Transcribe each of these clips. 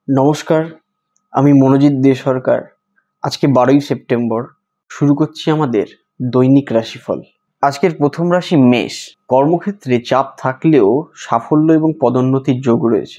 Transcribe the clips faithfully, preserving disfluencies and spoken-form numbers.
নমস্কার, আমি মনোজিৎ দে সরকার। আজকে বারোই সেপ্টেম্বর শুরু করছি আমাদের দৈনিক রাশিফল। আজকের প্রথম রাশি মেষ। কর্মক্ষেত্রে চাপ থাকলেও সাফল্য এবং পদোন্নতির যোগ রয়েছে।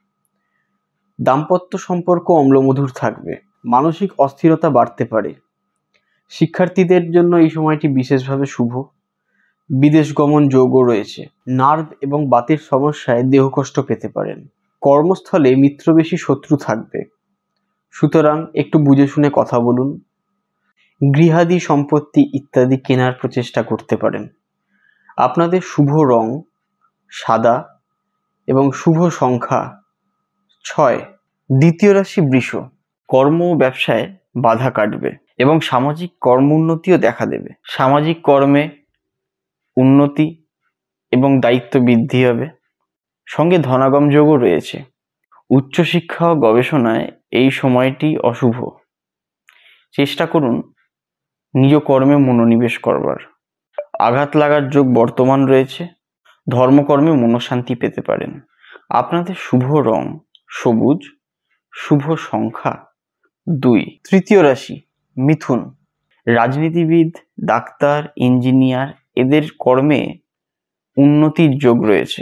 দাম্পত্য সম্পর্ক অম্লমধুর থাকবে। মানসিক অস্থিরতা বাড়তে পারে। শিক্ষার্থীদের জন্য এই সময়টি বিশেষভাবে শুভ। বিদেশ গমন যোগও রয়েছে। নার্ভ এবং বাতের সমস্যায় দেহকষ্ট পেতে পারেন। কর্মস্থলে মিত্র বেশি শত্রু থাকবে, সুতরাং একটু বুঝে শুনে কথা বলুন। গৃহাদি সম্পত্তি ইত্যাদি কেনার প্রচেষ্টা করতে পারেন। আপনাদের শুভ রং সাদা এবং শুভ সংখ্যা ছয়। দ্বিতীয় রাশি বৃষ। কর্ম ও ব্যবসায় বাধা কাটবে এবং সামাজিক কর্মোন্নতিও দেখা দেবে। সামাজিক কর্মে উন্নতি এবং দায়িত্ব বৃদ্ধি হবে। সঙ্গে ধনাগম যোগও রয়েছে। উচ্চশিক্ষা ও গবেষণায় এই সময়টি অশুভ। চেষ্টা করুন নিজ কর্মে মনোনিবেশ করবার। আঘাত লাগার যোগ বর্তমান রয়েছে। ধর্মকর্মে মনঃশান্তি পেতে পারেন। আপনাদের শুভ রং সবুজ, শুভ সংখ্যা দুই। তৃতীয় রাশি মিথুন। রাজনীতিবিদ, ডাক্তার, ইঞ্জিনিয়ার এদের কর্মে উন্নতির যোগ রয়েছে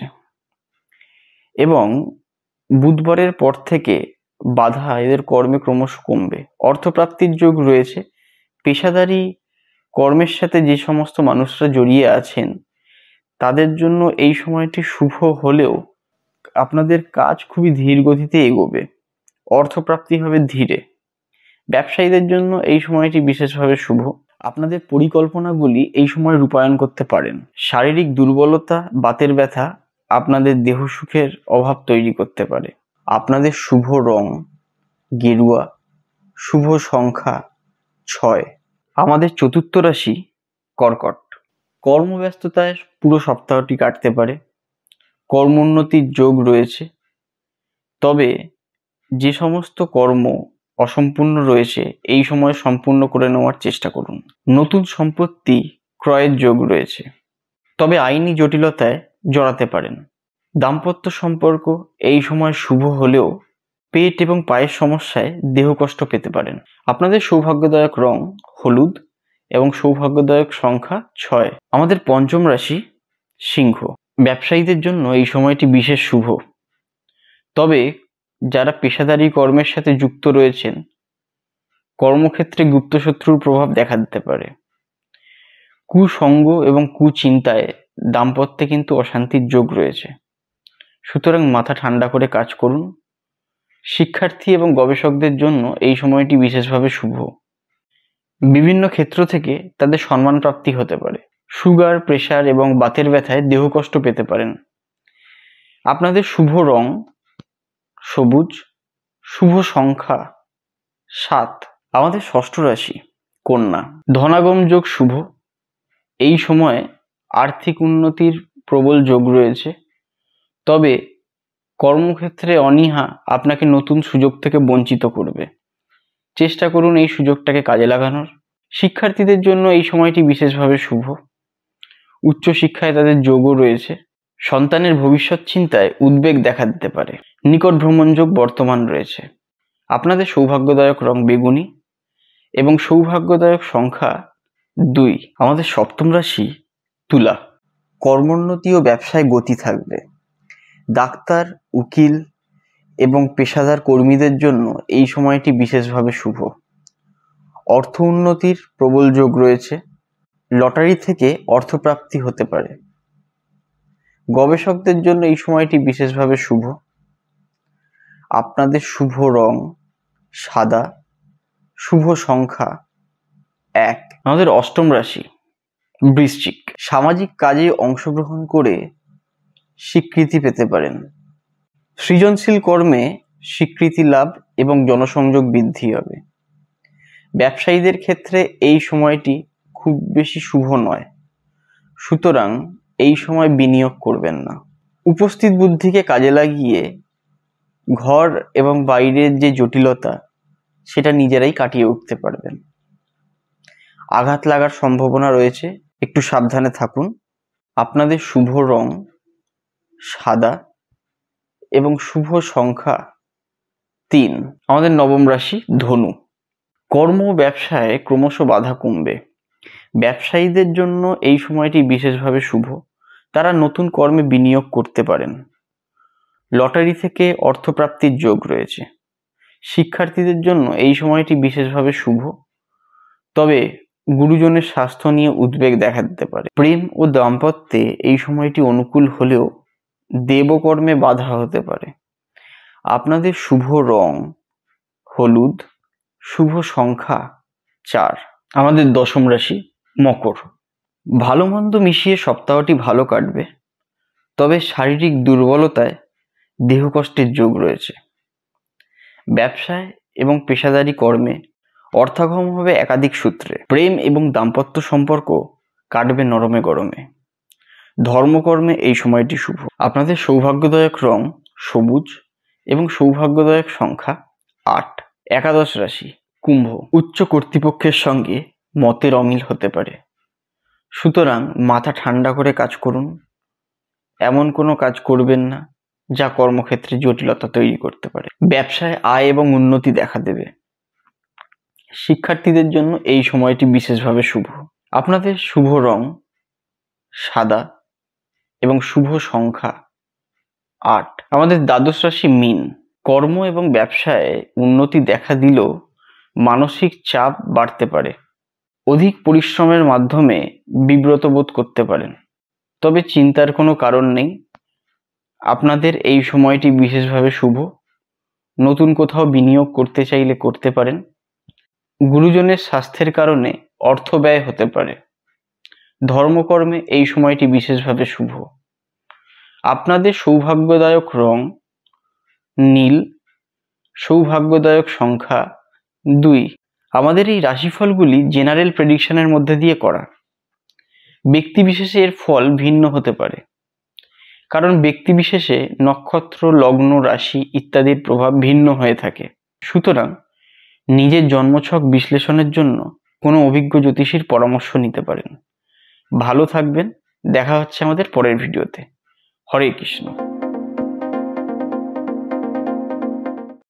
এবং বুধবারের পর থেকে বাধা এদের কর্মে ক্রমশ কমবে। অর্থপ্রাপ্তির যোগ রয়েছে। পেশাদারি কর্মের সাথে যে সমস্ত মানুষরা জড়িয়ে আছেন তাদের জন্য এই সময়টি শুভ হলেও আপনাদের কাজ খুবই ধীর গতিতে এগোবে। অর্থপ্রাপ্তি হবে ধীরে। ব্যবসায়ীদের জন্য এই সময়টি বিশেষভাবে শুভ। আপনাদের পরিকল্পনাগুলি এই সময় রূপায়ণ করতে পারেন। শারীরিক দুর্বলতা, বাতের ব্যথা আপনাদের দেহ সুখের অভাব তৈরি করতে পারে। আপনাদের শুভ রং গেরুয়া, শুভ সংখ্যা ছয়। আমাদের চতুর্থ রাশি কর্কট। কর্মব্যস্ততায় পুরো সপ্তাহটি কাটতে পারে। কর্মোন্নতির যোগ রয়েছে, তবে যে সমস্ত কর্ম অসম্পূর্ণ রয়েছে এই সময় সম্পূর্ণ করে নেওয়ার চেষ্টা করুন। নতুন সম্পত্তি ক্রয়ের যোগ রয়েছে, তবে আইনি জটিলতায় জড়াতে পারেন। দাম্পত্য সম্পর্ক এই সময় শুভ হলেও পেট এবং পায়ের সমস্যায় দেহ কষ্ট পেতে পারেন। আপনাদের সৌভাগ্যদায়ক রং হলুদ এবং সৌভাগ্যদায়ক সংখ্যা ছয়। আমাদের পঞ্চম রাশি সিংহ। ব্যবসায়ীদের জন্য এই সময়টি বিশেষ শুভ, তবে যারা পেশাদারি কর্মের সাথে যুক্ত রয়েছেন কর্মক্ষেত্রে গুপ্তশত্রুর প্রভাব দেখা দিতে পারে। কুসঙ্গ এবং কুচিন্তায় দাম্পত্যে কিন্তু অশান্তির যোগ রয়েছে, সুতরাং মাথা ঠান্ডা করে কাজ করুন। শিক্ষার্থী এবং গবেষকদের জন্য এই সময়টি বিশেষভাবে শুভ। বিভিন্ন ক্ষেত্র থেকে তাদের সম্মান প্রাপ্তি হতে পারে। সুগার, প্রেশার এবং বাতের ব্যথায় দেহ কষ্ট পেতে পারেন। আপনাদের শুভ রং সবুজ, শুভ সংখ্যা সাত। আমাদের ষষ্ঠ রাশি কন্যা। ধনাগম যোগ শুভ। এই সময় আর্থিক উন্নতির প্রবল যোগ রয়েছে, তবে কর্মক্ষেত্রে অনীহা আপনাকে নতুন সুযোগ থেকে বঞ্চিত করবে। চেষ্টা করুন এই সুযোগটাকে কাজে লাগানোর। শিক্ষার্থীদের জন্য এই সময়টি বিশেষভাবে শুভ। উচ্চশিক্ষায় তাদের যোগও রয়েছে। সন্তানের ভবিষ্যৎ চিন্তায় উদ্বেগ দেখা দিতে পারে। নিকট ভ্রমণ যোগ বর্তমান রয়েছে। আপনাদের সৌভাগ্যদায়ক রং বেগুনি এবং সৌভাগ্যদায়ক সংখ্যা দুই। আমাদের সপ্তম রাশি তুলা। কর্মোন্নতি ও ব্যবসায় গতি থাকবে। ডাক্তার, উকিল এবং পেশাদার কর্মীদের জন্য এই সময়টি বিশেষভাবে শুভ। অর্থ উন্নতির প্রবল যোগ রয়েছে। লটারি থেকে অর্থপ্রাপ্তি হতে পারে। গবেষকদের জন্য এই সময়টি বিশেষভাবে শুভ। আপনাদের শুভ রং সাদা, শুভ সংখ্যা এক। আমাদের অষ্টম রাশি বৃশ্চিক। সামাজিক কাজে অংশগ্রহণ করে স্বীকৃতি পেতে পারেন। সৃজনশীল কর্মে স্বীকৃতি লাভ এবং জনসংযোগ বৃদ্ধি হবে। ব্যবসায়ীদের ক্ষেত্রে এই সময়টি খুব বেশি শুভ নয়, সুতরাং এই সময় বিনিয়োগ করবেন না। উপস্থিত বুদ্ধিকে কাজে লাগিয়ে ঘর এবং বাইরের যে জটিলতা সেটা নিজেরাই কাটিয়ে উঠতে পারবেন। আঘাত লাগার সম্ভাবনা রয়েছে, একটু সাবধানে থাকুন। আপনাদের শুভ রং সাদা এবং শুভ সংখ্যা তিন, আমাদের নবম রাশি ধনু। কর্ম ও ব্যবসায় ক্রমশ বাধা কমবে। ব্যবসায়ীদের জন্য এই সময়টি বিশেষভাবে শুভ। তারা নতুন কর্মে বিনিয়োগ করতে পারেন। লটারি থেকে অর্থপ্রাপ্তির যোগ রয়েছে। শিক্ষার্থীদের জন্য এই সময়টি বিশেষভাবে শুভ, তবে গুরুজনের স্বাস্থ্য নিয়ে উদ্বেগ দেখা দিতে পারে। প্রেম ও দাম্পত্যে এই সময়টি অনুকূল হলেও দেবকর্মে বাধা হতে পারে। আপনাদের শুভ রং হলুদ, শুভ সংখ্যা চার। আমাদের দশম রাশি মকর। ভালো মন্দ মিশিয়ে সপ্তাহটি ভালো কাটবে, তবে শারীরিক দুর্বলতায় দেহকষ্টের যোগ রয়েছে। ব্যবসায় এবং পেশাদারি কর্মে অর্থাগম হবে একাধিক সূত্রে। প্রেম এবং দাম্পত্য সম্পর্ক কাটবে নরমে গরমে। ধর্মকর্মে এই সময়টি শুভ। আপনাদের সৌভাগ্যদায়ক রং সবুজ এবং সৌভাগ্যদায়ক সংখ্যা আট। একাদশ রাশি কুম্ভ। উচ্চ কর্তৃপক্ষের সঙ্গে মতের অমিল হতে পারে, সুতরাং মাথা ঠান্ডা করে কাজ করুন। এমন কোনো কাজ করবেন না যা কর্মক্ষেত্রে জটিলতা তৈরি করতে পারে। ব্যবসায় আয় এবং উন্নতি দেখা দেবে। শিক্ষার্থীদের জন্য এই সময়টি বিশেষভাবে শুভ। আপনাদের শুভ রং সাদা এবং শুভ সংখ্যা আট। আমাদের দ্বাদশ রাশি মীন। কর্ম এবং ব্যবসায় উন্নতি দেখা দিলেও মানসিক চাপ বাড়তে পারে। অধিক পরিশ্রমের মাধ্যমে বিব্রত বোধ করতে পারেন, তবে চিন্তার কোনো কারণ নেই। আপনাদের এই সময়টি বিশেষভাবে শুভ। নতুন কোথাও বিনিয়োগ করতে চাইলে করতে পারেন। গুরুজনের স্বাস্থ্যের কারণে অর্থ ব্যয় হতে পারে। ধর্মকর্মে এই সময়টি বিশেষভাবে শুভ। আপনাদের সৌভাগ্যদায়ক রং নীল, সৌভাগ্যদায়ক সংখ্যা দুই। আমাদের এই রাশিফলগুলি জেনারেল প্রেডিকশনের মধ্যে দিয়ে করা। ব্যক্তিবিশেষে এর ফল ভিন্ন হতে পারে, কারণ ব্যক্তিবিশেষে নক্ষত্র, লগ্ন, রাশি ইত্যাদির প্রভাব ভিন্ন হয়ে থাকে। সুতরাং নিজের জন্মছক বিশ্লেষণের জন্য কোনো অভিজ্ঞ জ্যোতিষীর পরামর্শ নিতে পারেন। ভালো থাকবেন। দেখা হচ্ছে আমাদের পরের ভিডিওতে। হরে কৃষ্ণ।